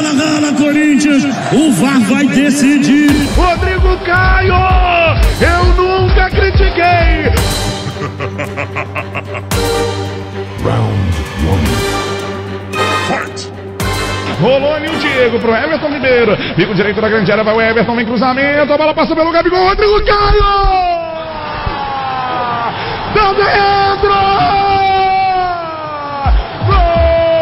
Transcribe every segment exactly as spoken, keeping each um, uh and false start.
Rala, rala, Corinthians. O V A R vai decidir. Rodrigo Caio, eu nunca critiquei. Round one. Fight! Rolou ali o Diego pro Everton Ribeiro. Bico direito da grande área, vai o Everton, vem cruzamento. A bola passa pelo Gabigol. Rodrigo Caio! Tá dentro! Gol!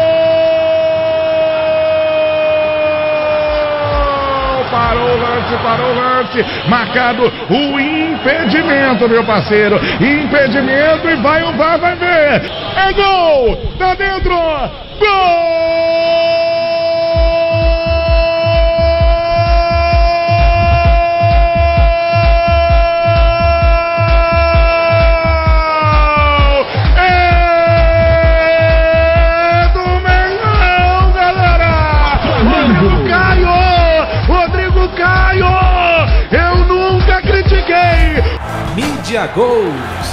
Parou o lance, parou o lance. Marcado o impedimento, meu parceiro. Impedimento e vai o V A R, vai ver. É gol! Tá dentro! Gol! Caio, eu nunca critiquei. Mídia Gols.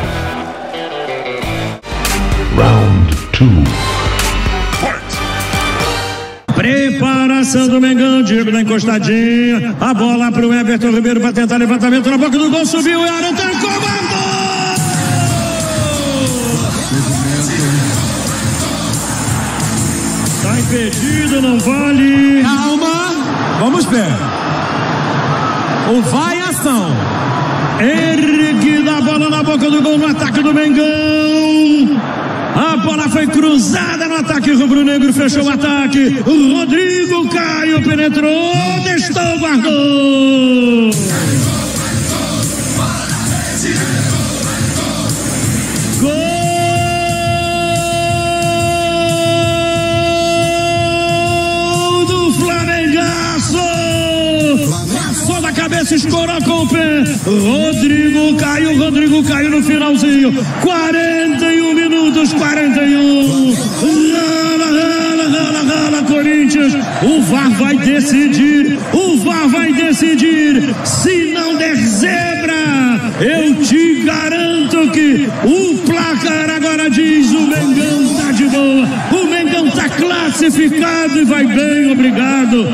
Round two. Fight! Preparação do Mengão, Diego da encostadinha. A bola pro Everton Ribeiro para tentar levantamento na boca do gol. Subiu o Arantan, comandou! Tá impedido, não vale. Calma, vamos ver. O vai ação. Erguida a bola na boca do gol no ataque do Mengão. A bola foi cruzada no ataque rubro-negro, fechou o ataque. O Rodrigo Caio penetrou, testou, guardou. Gol do Flamengaço. Passou da cabeça, escorou com o pé. Rodrigo Caio, Rodrigo Caio no finalzinho. quarenta e um minutos, quarenta e um. Rala, rala, rala, rala, Corinthians. O V A R vai decidir. O V A R vai decidir. Se não der zebra, eu te garanto que o placar agora diz: o Mengão tá de boa. O Mengão tá classificado e vai bem, obrigado.